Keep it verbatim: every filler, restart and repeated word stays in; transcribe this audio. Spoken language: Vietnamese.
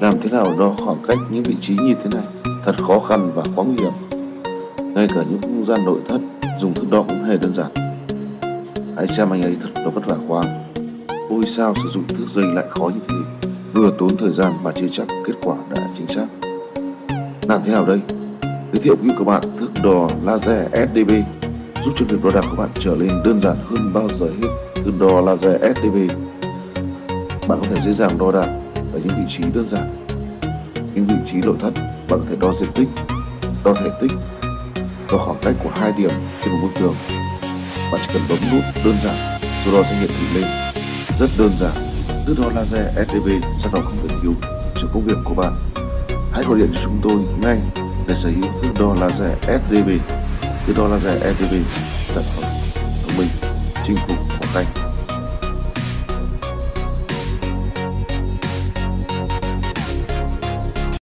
Làm thế nào đo khoảng cách những vị trí như thế này thật khó khăn và quá nguy hiểm. Ngay cả những không gian nội thất dùng thước đo cũng hề đơn giản. Hãy xem anh ấy thật là vất vả quá. Ôi sao sử dụng thước dây lại khó như thế, vừa tốn thời gian mà chưa chắc kết quả đã chính xác. Làm thế nào đây? Giới thiệu với các bạn thước đo laser ét đê bê giúp cho việc đo đạc của bạn trở nên đơn giản hơn bao giờ hết. Thước đo laser ét đê bê, bạn có thể dễ dàng đo đạc ở những vị trí đơn giản. Những vị trí nội thất, bạn có thể đo diện tích, đo thể tích, đo khoảng cách của hai điểm trên một bức tường. Bạn chỉ cần bấm nút đơn giản, sau đó sẽ hiển thị lên. Rất đơn giản, thước đo laser ét đê bê sẽ không thể thiếu cho công việc của bạn. Hãy gọi điện cho chúng tôi ngay để sở hữu thước đo laser ét đê bê. Thước đo laser ét đê bê, sản phẩm thông minh, chinh phục khoảng cách.